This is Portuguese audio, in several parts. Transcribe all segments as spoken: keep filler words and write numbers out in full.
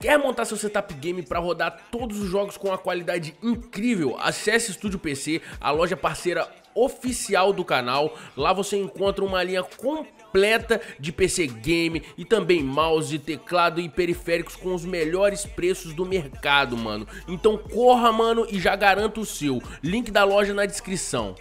Quer montar seu setup game para rodar todos os jogos com uma qualidade incrível? Acesse Estúdio P C, a loja parceira oficial do canal. Lá você encontra uma linha completa de P C game e também mouse, teclado e periféricos com os melhores preços do mercado, mano. Então corra, mano, e já garanta o seu. Link da loja na descrição.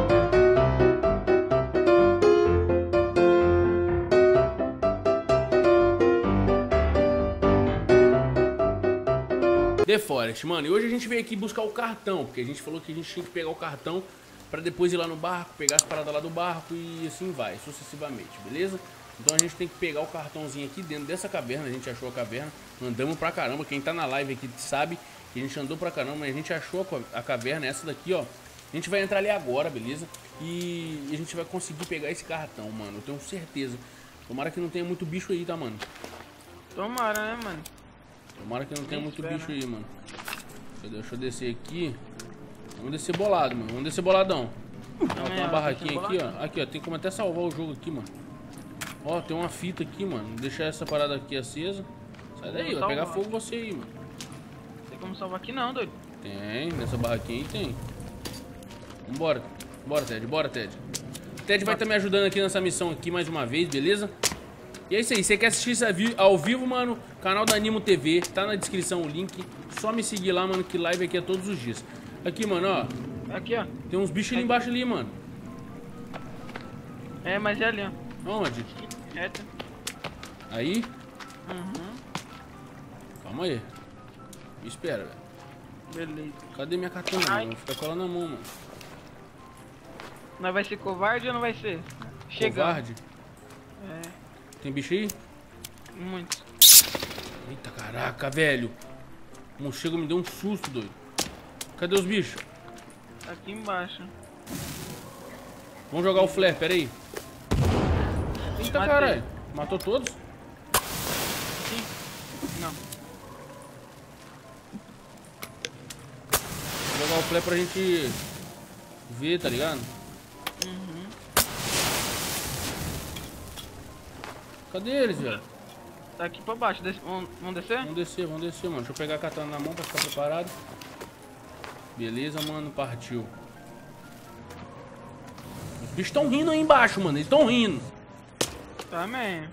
The Forest, mano, e hoje a gente veio aqui buscar o cartão, porque a gente falou que a gente tinha que pegar o cartão pra depois ir lá no barco, pegar as paradas lá do barco e assim vai, sucessivamente, beleza? Então a gente tem que pegar o cartãozinho aqui dentro dessa caverna, a gente achou a caverna, andamos pra caramba, quem tá na live aqui sabe que a gente andou pra caramba, mas a gente achou a caverna, essa daqui, ó, a gente vai entrar ali agora, beleza? E a gente vai conseguir pegar esse cartão, mano, eu tenho certeza. Tomara que não tenha muito bicho aí, tá, mano? Tomara, né, mano? Tomara que não tenha muito bicho aí, mano. Deixa eu descer aqui. Vamos descer bolado, mano. Vamos descer boladão. Ó, tem uma barraquinha aqui, ó. Aqui, ó. Tem como até salvar o jogo aqui, mano. Ó, tem uma fita aqui, mano. Deixar essa parada aqui acesa. Sai daí, vai pegar fogo você aí, mano. Tem como salvar aqui não, doido. Tem, nessa barraquinha aí tem. Vambora. Bora, Ted. Bora, Ted. Ted vai estar me ajudando aqui nessa missão aqui mais uma vez, beleza? E é isso aí, você quer assistir isso ao vivo, mano? Canal da Animo T V, tá na descrição o link. Só me seguir lá, mano, que live aqui é todos os dias. Aqui, mano, ó. Aqui, ó. Tem uns bichos ali embaixo ali, mano. É, mas é ali, ó. Onde? Reto. Aí? Uhum. Calma aí. Me espera, velho. Beleza. Cadê minha katana, mano? Vou ficar com ela na mão, mano. Nós vai ser covarde ou não vai ser? Chegando. Covarde? É. Tem bicho aí? Muito. Eita, caraca, velho. O morcego me deu um susto, doido. Cadê os bichos? Aqui embaixo. Vamos jogar o flare, pera aí. Eita, Matei. caralho. Matou todos? Sim. Não. Vou jogar o flare pra gente ver, tá ligado? Uhum. Cadê eles, velho? Tá aqui pra baixo. Des vamos, vamos descer? Vamos descer, vamos descer, mano. Deixa eu pegar a katana na mão pra ficar preparado. Beleza, mano. Partiu. Os bichos estão rindo aí embaixo, mano. Eles estão rindo. Também.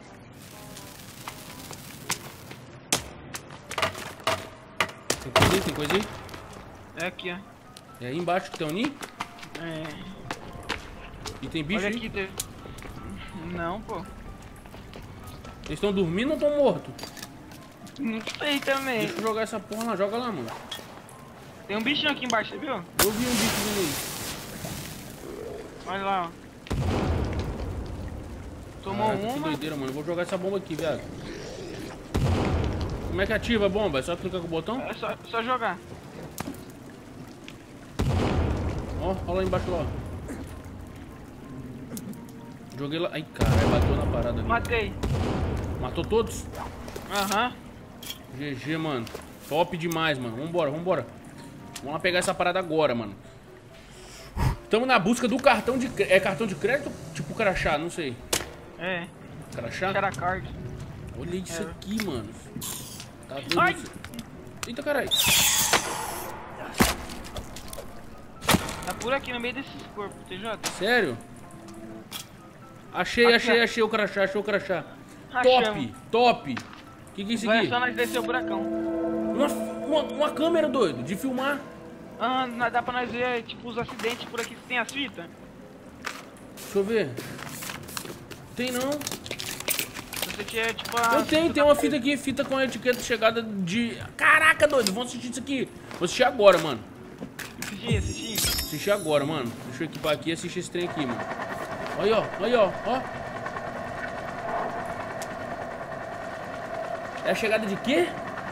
Tem coisa aí? Tem coisa aí? É aqui, ó. É aí embaixo que tem o ninho? É. E tem bicho Olha aí? aqui, teve... Não, pô. Eles estão dormindo ou estão mortos? Não sei também. Deixa eu jogar essa porra lá. Joga lá, mano. Tem um bichinho aqui embaixo, você viu? Eu vi um bicho vindo aí. Olha lá, ó. Tomou Caraca, que uma. doideira, mano. Eu vou jogar essa bomba aqui, viado. Como é que ativa a bomba? É só clicar com o botão? É só, só jogar. Ó, olha lá embaixo lá. Joguei lá. Ai, caralho, bateu na parada ali. Matei. Matou todos? Aham. G G, mano. Top demais, mano. Vambora, vambora. Vamos lá pegar essa parada agora, mano. Tamo na busca do cartão de crédito. É cartão de crédito? Tipo crachá, não sei. É. Crachá? Caracard. Olha isso É. aqui, mano. Tá doido. Ai! Isso. Eita, caralho. Tá por aqui no meio desses corpos, T J. Sério? Achei, Aqui, achei, ó. achei o crachá, achei o crachá. Achamos. Top, top. O que que é isso Vai aqui? só nós descer o buracão. Uma, uma, uma câmera, doido, de filmar. Ah, nós- dá pra nós ver, tipo, os acidentes por aqui que tem as fitas. Deixa eu ver. Tem não. Você tinha, tipo, a... Eu tenho, tem uma fita aqui, fita com a etiqueta de chegada de... Caraca, doido, vamos assistir isso aqui. Vou assistir agora, mano. Assistir, assistir. Assistir agora, mano. Deixa eu equipar aqui e assistir esse trem aqui, mano. Olha, ó, olha, ó, ó. É a chegada de quê?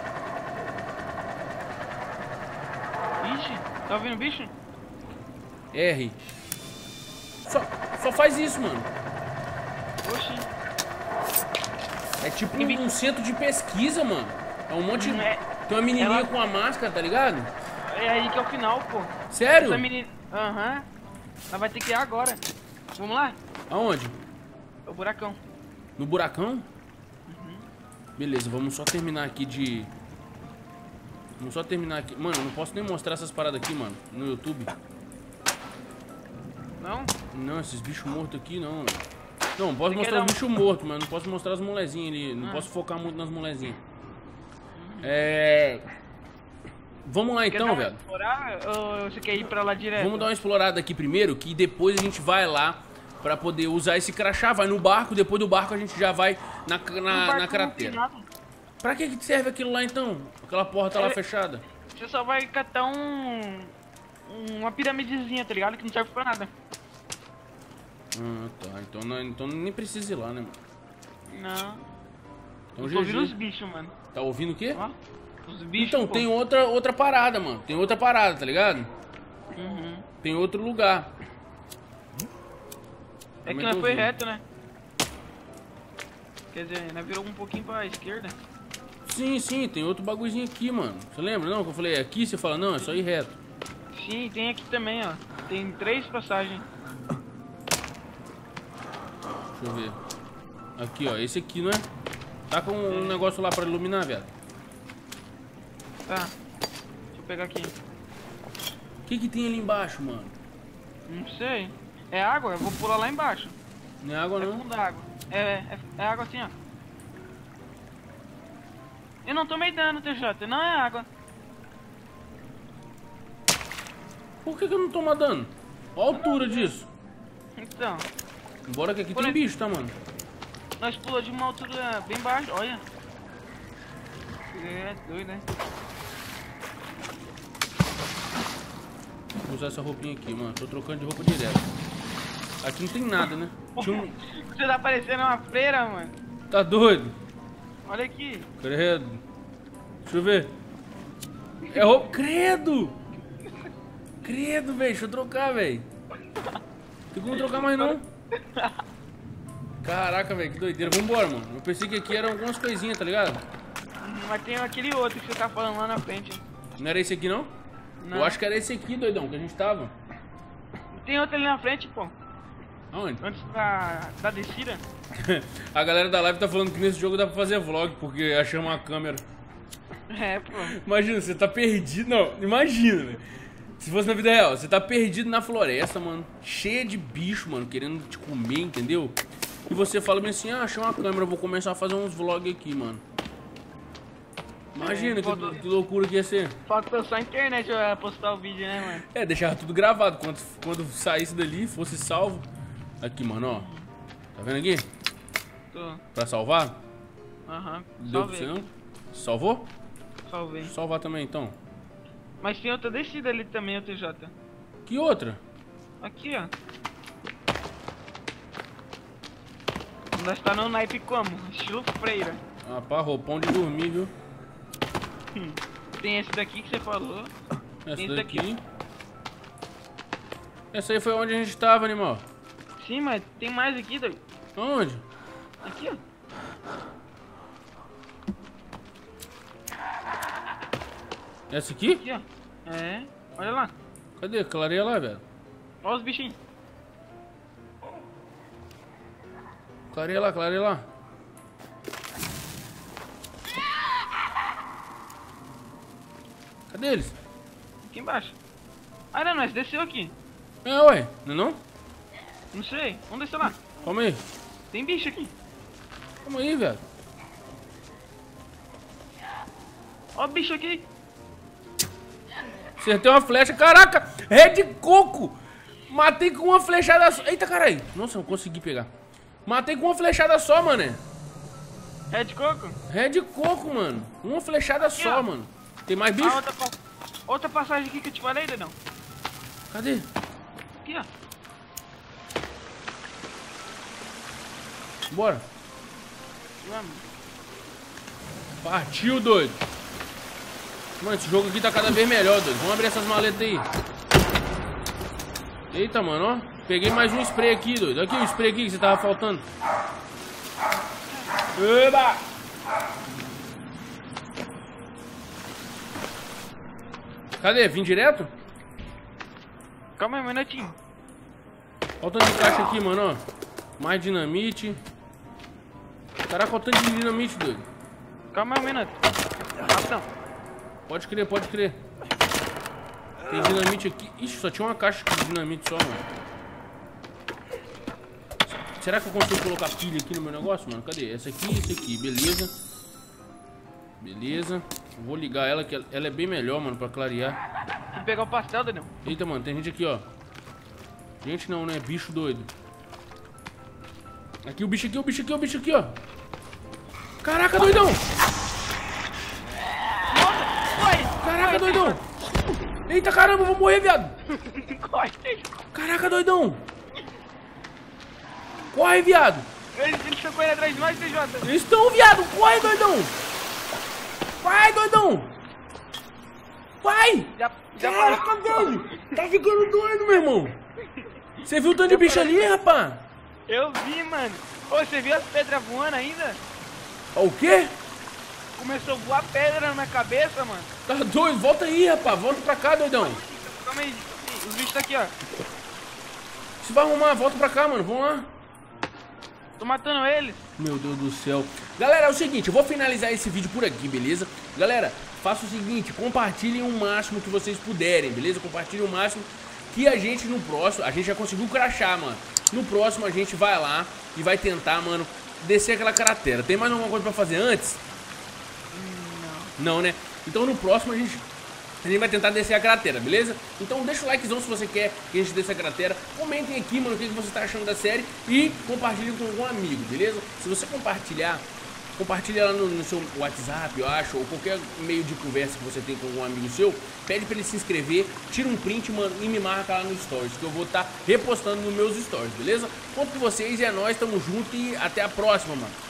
Ixi, tá ouvindo o bicho? R. Só, só faz isso, mano. Oxi. É tipo um, um centro de pesquisa, mano. É um monte de... É, Tem uma menininha ela- com a máscara, tá ligado? é aí que é o final, pô. Sério? Essa menina... Aham. Ela vai ter que ir agora. Vamos lá? Aonde? É o buracão. No buracão? Beleza, vamos só terminar aqui de... Vamos só terminar aqui. Mano, eu não posso nem mostrar essas paradas aqui, mano, no YouTube. Não? Não, esses bichos mortos aqui, não. Não, posso Você mostrar um... os bichos mortos, mas não posso mostrar as molezinhas ali. Não ah. posso focar muito nas molezinhas. É... Vamos lá então, velho. Explorar ou você quer ir pra lá direto? Vamos dar uma explorada aqui primeiro, que depois a gente vai lá pra poder usar esse crachá. Vai no barco, depois do barco a gente já vai na, na, na cratera. Pra que que serve aquilo lá então? Aquela porta é, lá fechada. Você só vai catar um... Uma piramidezinha, tá ligado? Que não serve pra nada. Ah, tá. Então, não, então nem precisa ir lá, né, mano? Não. Então, eu tô ouvindo os bichos, mano. Tá ouvindo o quê? Ó, os bichos, então, pô. tem outra, outra parada, mano. Tem outra parada, tá ligado? Uhum. Tem outro lugar. É que nós foi reto, né? Quer dizer, nós virou um pouquinho pra esquerda. Sim, sim, tem outro bagulhozinho aqui, mano. Você lembra, não? Que eu falei, aqui você fala, não, é só ir reto. Sim, tem aqui também, ó. Tem três passagens. Deixa eu ver. Aqui, ó, esse aqui, não é? Tá com um negócio lá pra iluminar, velho. Tá. Deixa eu pegar aqui. O que que tem ali embaixo, mano? Não sei. É água? Eu vou pular lá embaixo. Não é água, não? É fundo da água. É, é, é água assim, ó. Eu não tomei dano, T J. Não é água. Por que que eu não tomo dano? Olha a altura disso. Então. Bora que aqui Por tem aí. bicho, tá, mano? Nós pulamos de uma altura bem baixa, olha. É doido, né? Vou usar essa roupinha aqui, mano. Tô trocando de roupa direto. Aqui não tem nada, né? Tinha um... Você tá parecendo uma freira, mano. Tá doido? Olha aqui. Credo. Deixa eu ver. É roupa... Credo! Credo, velho. Deixa eu trocar, velho. Tem como trocar mais, não? Caraca, velho. Que doideira. Vambora, mano. Eu pensei que aqui eram algumas coisinhas, tá ligado? Mas tem aquele outro que você tá falando lá na frente. Não era esse aqui, não? Não. Eu acho que era esse aqui, doidão, que a gente tava. Tem outro ali na frente, pô. Aonde? Antes da, da descida. A galera da live tá falando que nesse jogo dá pra fazer vlog, porque achamos uma câmera. É, pô. Imagina, você tá perdido. Não, imagina, velho. Se fosse na vida real, você tá perdido na floresta, mano. Cheia de bicho, mano, querendo te comer, entendeu? E você fala bem assim, ah, achei uma câmera, eu vou começar a fazer uns vlogs aqui, mano. Imagina é, que, faltou... que loucura que ia ser. Falta só a internet pra postar o vídeo, né, mano? É, deixar tudo gravado. Quando, quando saísse dali, fosse salvo. Aqui, mano, ó. Tá vendo aqui? Tô. Pra salvar? Aham. Deu Salvei. pra você não? Salvou? Salvei. Deixa eu salvar também, então. Mas tem outra descida ali também, o T J. Que outra? Aqui, ó. Nós tá no naipe como? Estilo freira. Ah, pá, roupão de dormir, viu? Hum. Tem esse daqui que você falou. Essa tem daqui. Esse daqui. Essa aí foi onde a gente tava, animal. Sim, mas tem mais aqui, doido. Onde? Aqui, ó. Essa aqui? Aqui, ó. É. Olha lá. Cadê? Clareia lá, velho. Olha os bichinhos. Clareia lá, clareia lá. Cadê eles? Aqui embaixo. Ah, não, nós desceu aqui. É, ué. Não é não? Não sei. Vamos descer lá. Calma aí. Tem bicho aqui. Calma aí, velho. Ó o bicho aqui. Acertei uma flecha. Caraca! Ré de coco! Matei com uma flechada só. Eita, caralho. Nossa, não consegui pegar. Matei com uma flechada só, mané. Ré de coco? Ré de coco, mano. Uma flechada aqui, só, ó. mano. Tem mais bicho? Ah, outra, pa... outra passagem aqui que eu te falei, não? Cadê? Aqui, ó. Bora. Vamos. Partiu, doido. Mano, esse jogo aqui tá cada vez melhor, doido. Vamos abrir essas maletas aí. Eita, mano, ó. Peguei mais um spray aqui, doido. Aqui o spray aqui que você tava faltando. Eba! Cadê? Vim direto? Calma aí, um minutinho. Olha o tanto de caixa aqui, mano, ó. Mais dinamite. Caraca, olha o tanto de dinamite, doido. Calma aí um minuto. Rapidão. Pode crer, pode crer. Tem dinamite aqui. Ixi, só tinha uma caixa de dinamite só, mano. Será que eu consigo colocar pilha aqui no meu negócio, mano? Cadê? Essa aqui e essa aqui, beleza. Beleza. Vou ligar ela, que ela é bem melhor, mano, pra clarear. Vou pegar o pastel, Daniel. Eita, mano, tem gente aqui, ó. Gente não, né? Bicho doido. Aqui o bicho aqui, o bicho aqui, o bicho aqui, ó. Caraca, doidão! Caraca, doidão! Eita, caramba, eu vou morrer, viado! Corre! Caraca, doidão! Corre, viado! Eles estão correndo atrás de nós, T J. Eles estão, viado! Corre, doidão! Vai, doidão! Vai! Já, já Caraca, velho! Tá ficando doido, meu irmão! Você viu o tanto de bicho ali, rapaz? Eu vi, mano. Ô, você viu as pedras voando ainda? O quê? Começou a voar pedra na minha cabeça, mano. Tá doido? Volta aí, rapaz. Volta pra cá, doidão. Calma aí. Os bichos tá aqui, ó. Você vai arrumar, volta pra cá, mano. Vamos lá. Tô matando eles. Meu Deus do céu. Galera, é o seguinte, eu vou finalizar esse vídeo por aqui, beleza? Galera, faça o seguinte, compartilhem o máximo que vocês puderem, beleza? Compartilhem o máximo que a gente no próximo, a gente já conseguiu crachar, mano. No próximo a gente vai lá e vai tentar, mano, descer aquela cratera. Tem mais alguma coisa pra fazer antes? Não. Não, né? Então no próximo a gente... A gente vai tentar descer a cratera, beleza? Então deixa o likezão se você quer que a gente desça a cratera. Comentem aqui, mano, o que você tá achando da série. E compartilhem com algum amigo, beleza? Se você compartilhar, compartilha lá no, no seu WhatsApp, eu acho, ou qualquer meio de conversa que você tem com algum amigo seu. Pede pra ele se inscrever, tira um print, mano, e me marca lá no stories, que eu vou estar tá repostando nos meus stories, beleza? Conto com vocês e é nóis, tamo junto e até a próxima, mano.